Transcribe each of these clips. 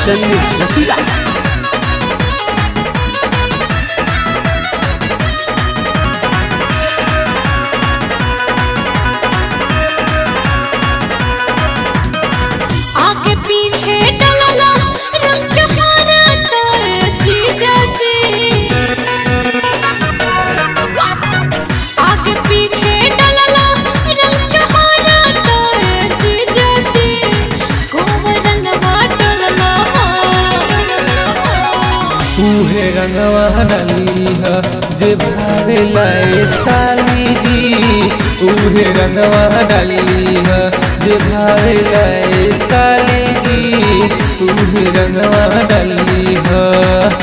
चन्नी रसीदा। आगे पीछे डलला रंग चहारा जीजा जी, आगे पीछे डलला रंग चहारा जीजा जी, कोव रंगवा डलला उहे रंगवा डाली ह जे भावे लाए साली जी, उहे रंगवा डाली ह जे भावे लाए साली जी, उहे रंगवा डाली ह।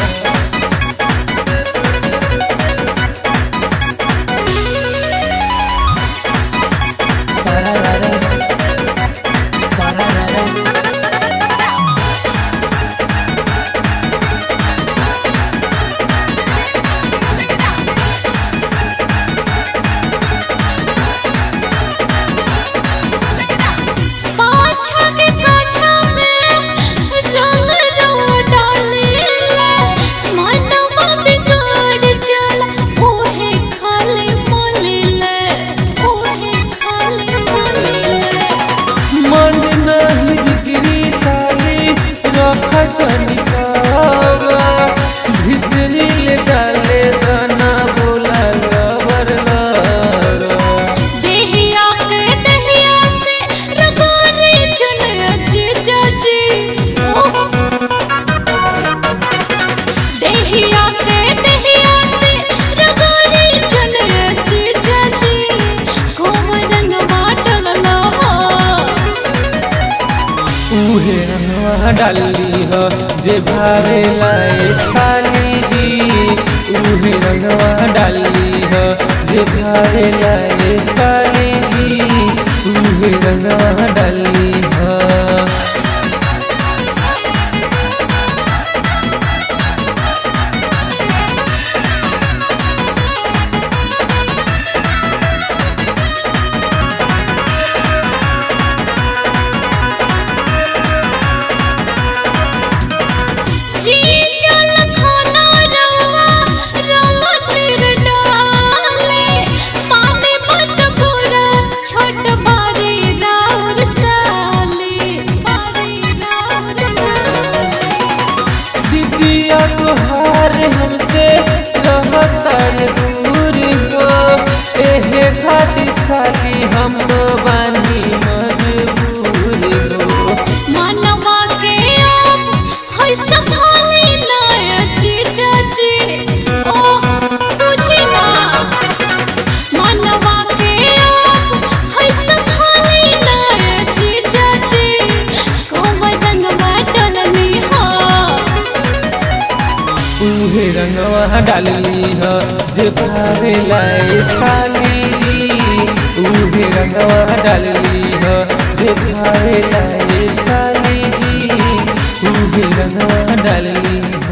चनी सावा भितरी ले डाले दाना बोला लवर लारा, देहिया के देहिया से रगोरे चुनिया जीजा जी, देहिया के देहिया से रगोरे चुनिया जीजा जी, कोव रंगवा डलला उहे रंगवा डाली ह जे भावे लाए साली जी, उहे रंगवा डाली ह जे भावे लाए साली जी, उहे रंगवा डाली ह। तोहार हमसे रहता दूर हो, एहे खातिर साली हम तो बानी मजबूर हो। मनवा के अब है संभाली ना जीजा जी, ओ बुझी ना, मनवा के अब है संभाली ना जीजा जी, कोव रंगवा डलनी हो उहे रंगवा डाली ह जे भावे लाए साली जी, उहे रंगवा डाली ह जे भावे लाए साली जी, उहे रंगवा डाली।